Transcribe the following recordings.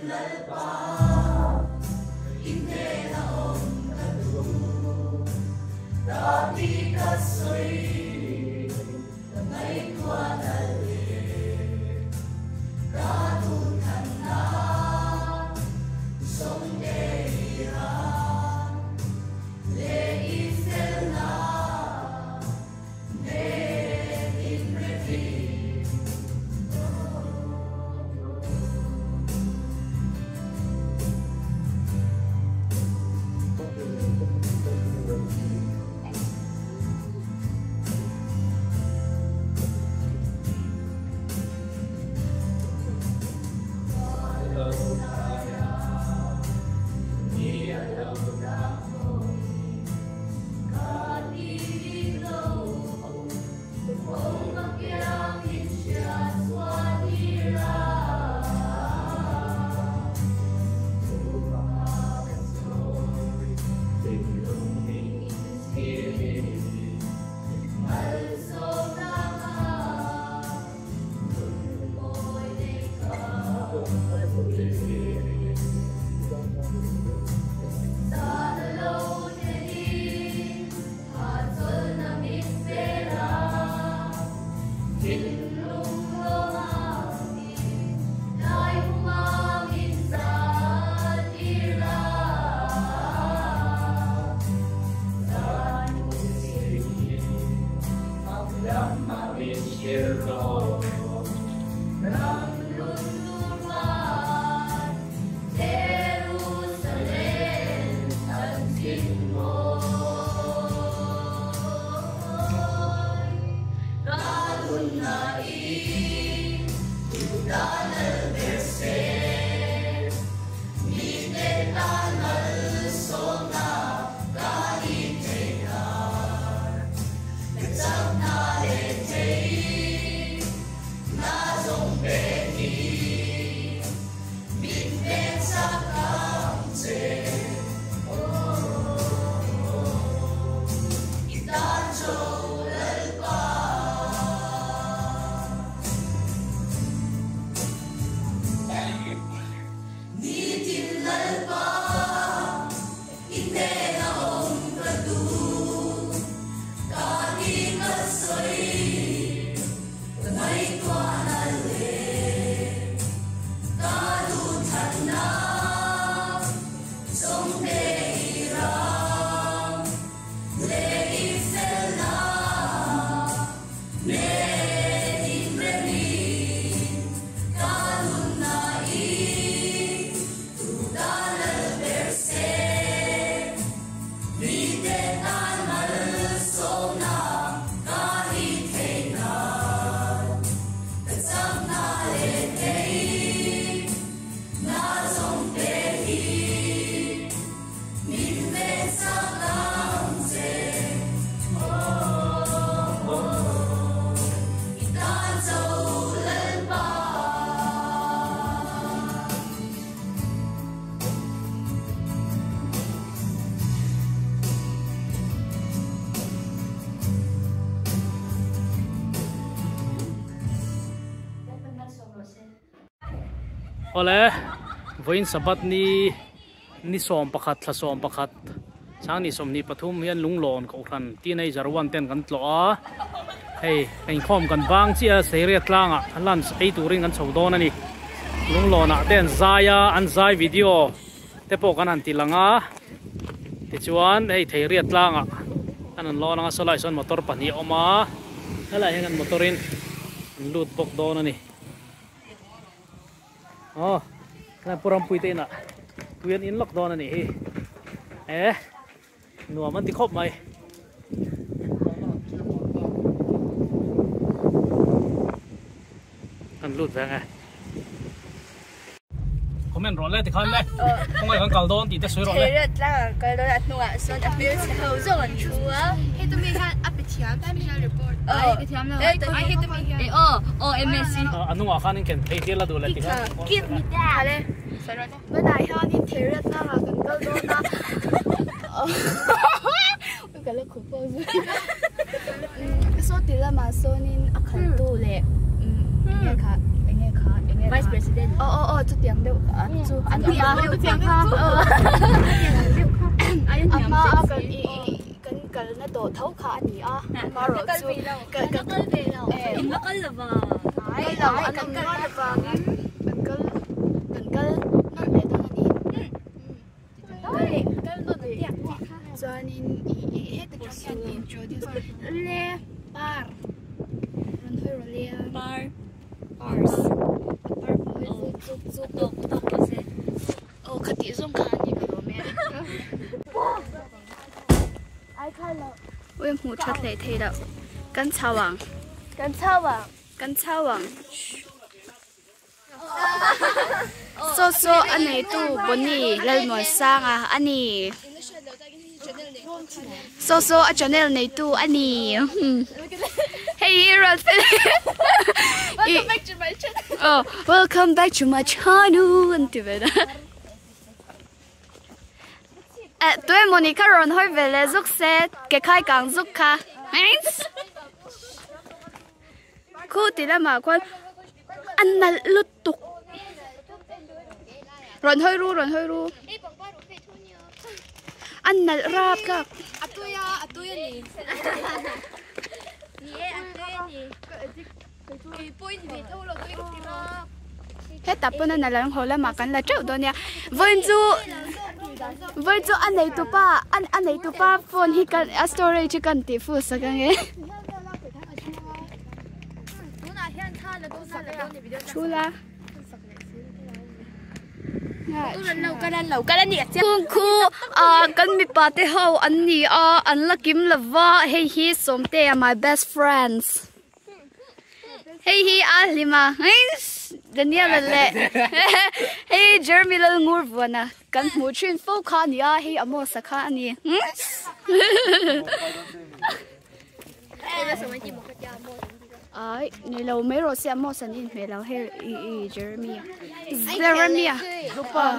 Ole voin sabat ni som pakhat thla som pakhat sang ni som ni pathum hian lunglon ko khan teenager wan ten kan tlo a hei ein khom kan bang chia seria tlanga lunch ei turing kan chodon ani lunglona ten zaya an zai video te po kan an tilanga te chuan hei theria tlanga anan lo nga solai son motor pani oma hala hengan motorin lut pok don ani oh na puram puite na tuyan in lock don ani nuwa man ti khop mai an lut vanga comment rồi thì khăn lên không ai còn cầu đón thì ta sửa rồi đấy là cái đó là nuôi son đặc biệt là hậu rất là chúa hết tụi mình ăn áp thiam tại mình report cái thiam nào hết tụi mình MSC anh nuôi khăn nên thấy tiếc là đủ lại thì khăn kiếp mình đã đấy bữa nay ha đi thấy rất là cần cầu đón ta cái là khủng bố cái số tiền là mà số nên ăn khăn tu lệ nghe khá vice president chút tiếng đâu chú anh đi liệu tiếng ha mà cần nó đổ thấu khá nhỉ mà rồi chú cần về nào nó có là vào đây là anh cần là vào cần nó để đó là đi cho nên hết tất cả các điểm cho đi le bar rồi thôi rồi le bar khát tí dùng khá nhỉ cái đồ mẹ ai khai là ôi mù chặt để thấy đâu gan chao vàng so anh này tu bún nì lên mồi sang anh nì so ở channel này tu anh nì hey hero welcome back to my channel anh tu vậy đó tụi em muốn cái rồi hơi về là giúp xe cái khai càng giúp cả khu thì là mà quan anh là lướt tục rồi hơi ru anh là rap cả hết tập bên này là hồi là mà cái là trước đó nha với chú anh này tụi ba phone hi cần story chỉ cần tỷ phút sao cái nghe chú là khu kan mi pa te ho an ni an la kim lava hey hi som te my best friends hey hi lima Daniel le hey Jeremy le ngur vona kan mu chin fo kha ni hey amo sa kha ni ai ni lo me ro se amo sa ni me lo hey Jeremy lupa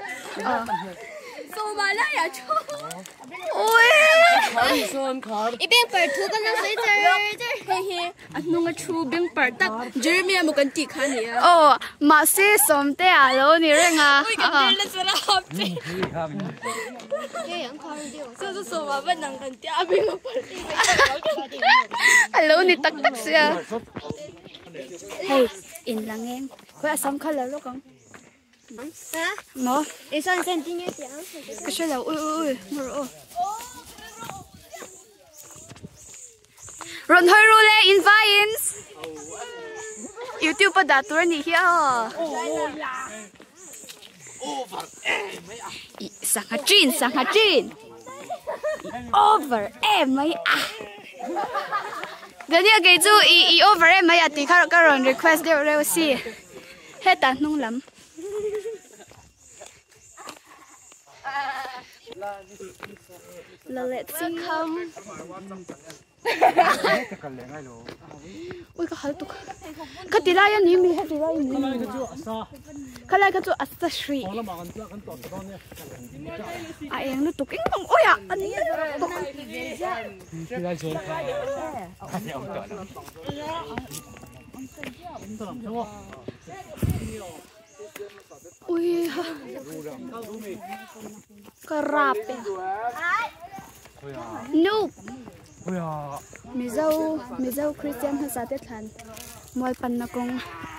so mà lại à chú ôi ibeng per thu kan na sai chơi he anh nung chu beng per tak Jeremy mo kan ti kha ni mà se som te alo ni renga kan le sara hap te so mà vẫn đang kan ti abeng mo per alo ni tak sia hey in lang em khoi asam khala lo kong nó Isan sentinya tiang. cái số là ui mưa rồi thôi rồi lên invite YouTube đã tour này kia sang hạt chín over em mấy giờ này cái chú over em mấy thì các bạn request đều xí hết tàn nung lắm là let's see không ui cái hal tục cái tỷ lệ này mình hết tỷ lệ này cái này cái chỗ asa sri em nó tục cái không ôi à anh tục ui cái rap no mi dâu Christian hay sao thế thằng mọi phần là con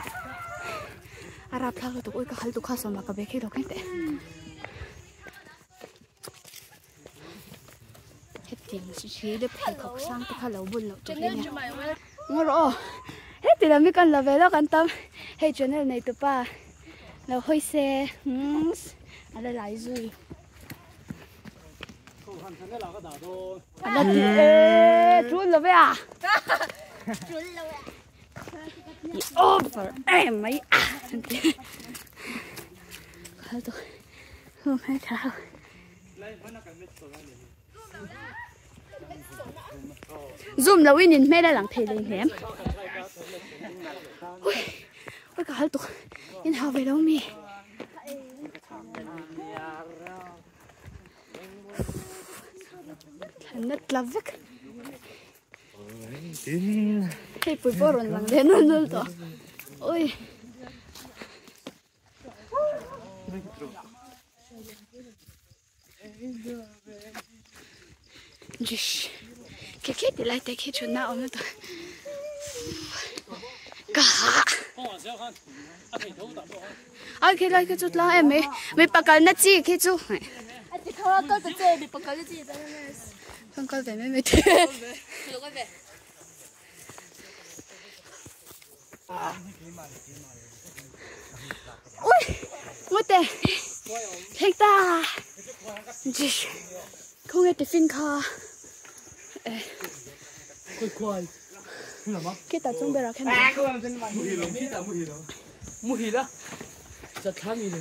Arab thằng tụi ôi cái hal tụi khá sao mà cái bé kia đâu cái tệ hết tiền chỉ để phải học sang cái khá lâu buồn lâu cho nên ngồi rồi hết tiền là mấy con là về đó quan tâm hay channel này tụi ba là hơi xe là lại rồi trốn rồi à over em mấy không hay thao zoom là win in mẹ đã làm thề lên hẻm ôi cả hai tụi in hao về đâu mi nét là vứt hey bụi bò rồi làm đến nó nữa ôi Jish. Cái thì lại thấy cái chuyện nào nữa thôi. Cả. Cái lại cái chút là em mới bắt cái nát chi cái chút. Không có cái gì bị bắt cái gì đó. Không có để mới thế. Ui, ngồi đây. Thích ta. Jish. Không nghe tiếng phim kha. Cái ta trong bề ra cái này. Muhi đó. Chặt tham gì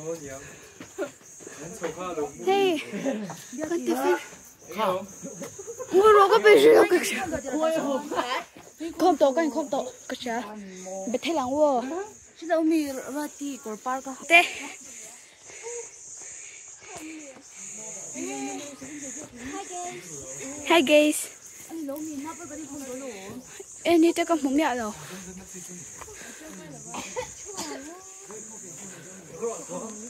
Hey, con tiếng phim. Ngồi rồi có bị gì không? Không to cái không to cái gì? Bị thế lắm quá. Bây giờ mình ra đi cổ park. Thế. Hi guys. Em đi tới con mồm nhẹ rồi.